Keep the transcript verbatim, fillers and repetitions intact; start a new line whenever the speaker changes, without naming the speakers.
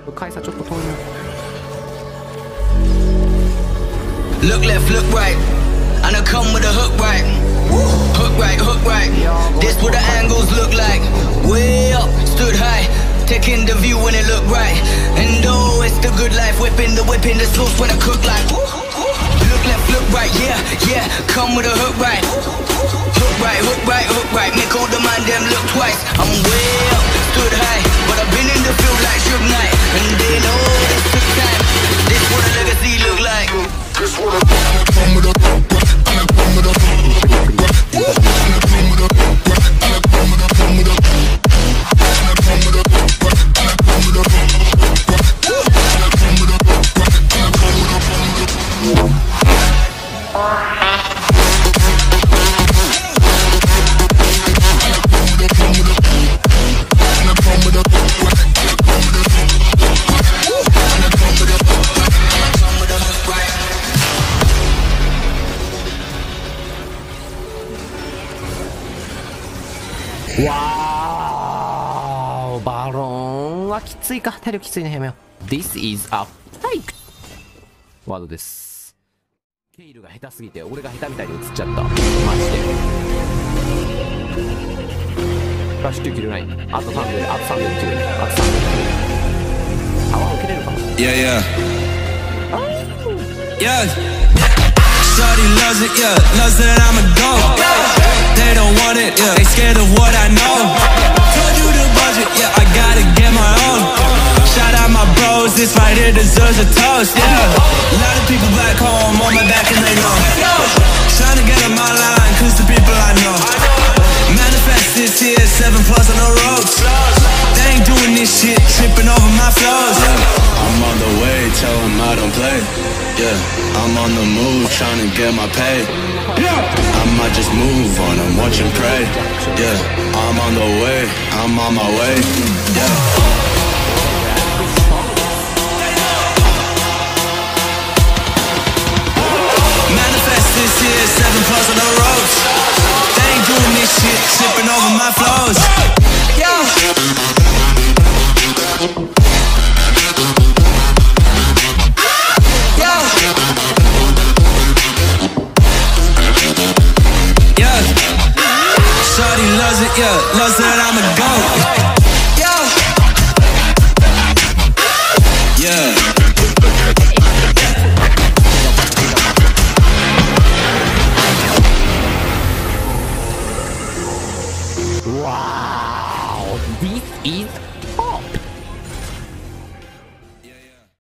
回さちょっと遠いな。
Look left, look right, and I come with a hook right. Hook right, hook right. This what the angles look like. Way up, stood high, taking the view when it look right. And oh, it's the good life, whipping the whipping the sauce when I cook like. Look left, look right, yeah, yeah. Come with a hook right. Hook right, hook right, hook right. Make all the man them look twice. I'm way up, stood high, but I've been in the field like Suge Knight. And they know this took time. This what a legacy look like. This what I come with a and I come with a and I come with a and I come with a and I come with a and I come with a and I come with a and I come with a
わー、バロンはきついか。体力きついね。やめよう。This is a fake ワードです。ケイルが下手すぎて俺が下手みたいに映っちゃった。マジで。フラッシュきゅうキルない。あとさんびょうで、あとさんびょうできる。あとさんびょう。泡受けれるかな。
Yeah, yeah. Yeah. Shorty loves it, yeah. Loves that I'm a dog. They don't want it, yeah. They scared of what I know. Told you the budget, yeah. I gotta get my own. Shout out my bros, this right here deserves a toast, yeah. A lot of people back home on my back and they know. Trying to get on my line, cause the people I know. Manifest this here, seven plus on the ropes. They ain't doing this shit, tripping over my flows, yeah. I'm on the way, tell them I don't play. Yeah, I'm on the move, trying to get my pay. Yeah, I might just move on and watch and pray. Yeah, I'm on the way, I'm on my way. Yeah. Manifest this here, seven plus on the ropes. They ain't doing this shit, tripping over my flows. Yeah.